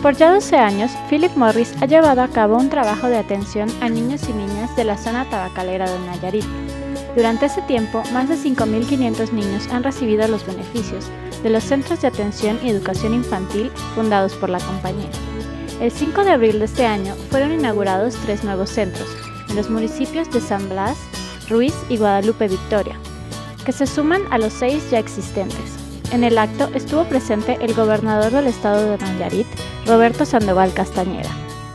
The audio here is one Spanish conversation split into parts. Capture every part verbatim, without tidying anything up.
Por ya doce años, Philip Morris ha llevado a cabo un trabajo de atención a niños y niñas de la zona tabacalera de Nayarit. Durante ese tiempo, más de cinco mil quinientos niños han recibido los beneficios de los centros de atención y educación infantil fundados por la compañía. El cinco de abril de este año fueron inaugurados tres nuevos centros, en los municipios de San Blas, Ruiz y Guadalupe Victoria, que se suman a los seis ya existentes. En el acto estuvo presente el gobernador del estado de Nayarit, Roberto Sandoval Castañeda.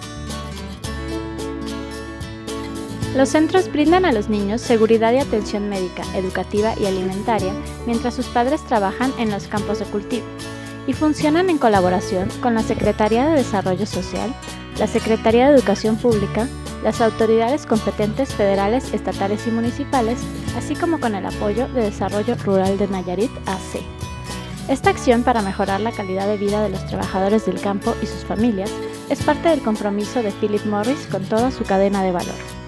Los centros brindan a los niños seguridad y atención médica, educativa y alimentaria, mientras sus padres trabajan en los campos de cultivo, y funcionan en colaboración con la Secretaría de Desarrollo Social, la Secretaría de Educación Pública, las autoridades competentes federales, estatales y municipales, así como con el apoyo de Desarrollo Rural de Nayarit A C. Esta acción para mejorar la calidad de vida de los trabajadores del campo y sus familias es parte del compromiso de Philip Morris con toda su cadena de valor.